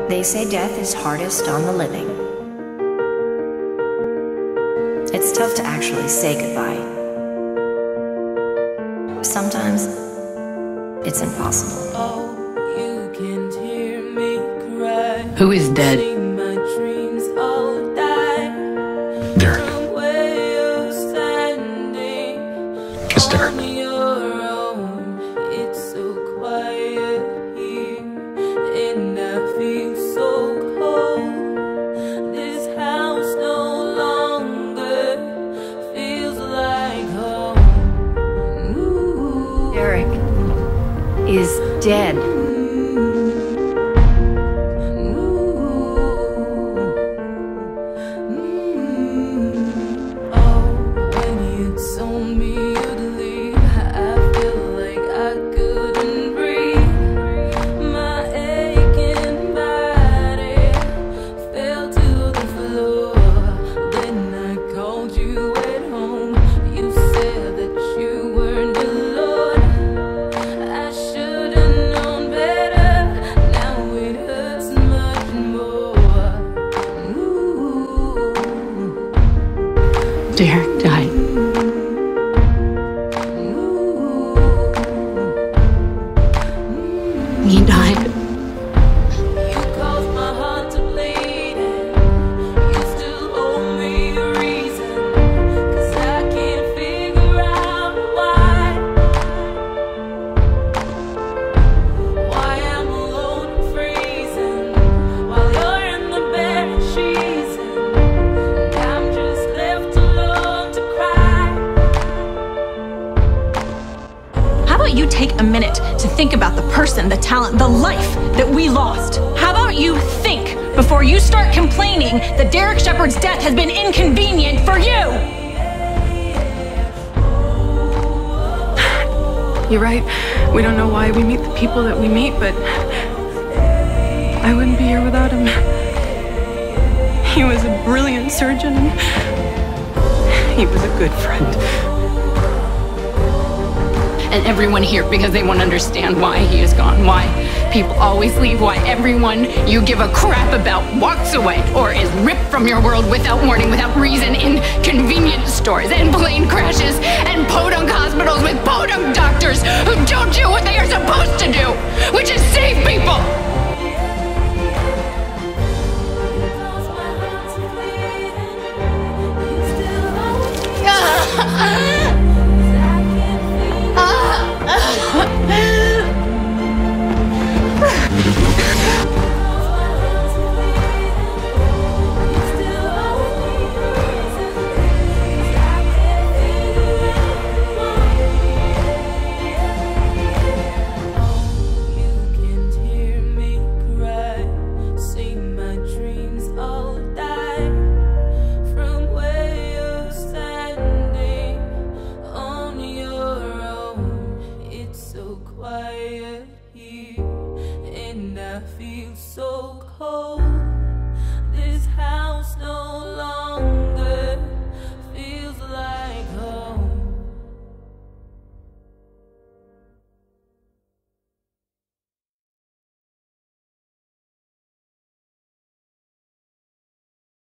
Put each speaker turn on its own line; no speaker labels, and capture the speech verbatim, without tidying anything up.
They say death is hardest on the living. It's tough to actually say goodbye. Sometimes, it's impossible.
Oh, you can't hear me cry.
Who is dead?
See my dreams all die.
Derek.
From where you're standing,
It's Derek.
on your own. It's so quiet here, and I feel so cold. This house no longer feels like home. Ooh.
Derek is dead.
Derek died. He died.
You caused my heart to bleed. You still owe me a reason, 'cause I can't figure out why. Why I'm alone and freezing, while you're in the bed she's in, and I'm just left alone to cry.
How about you take a minute to think about the person, the talent, the life that we lost? How about you think before you start complaining that Derek Shepherd's death has been inconvenient for you?
You're right. We don't know why we meet the people that we meet, but I wouldn't be here without him. He was a brilliant surgeon, and he was a good friend.
And everyone here, because they won't understand why he is gone, why people always leave, why everyone you give a crap about walks away or is ripped from your world without warning, without reason, in convenience stores and plane crashes and podunk hospitals with podunk doctors who don't do what they are supposed to do, which is save people.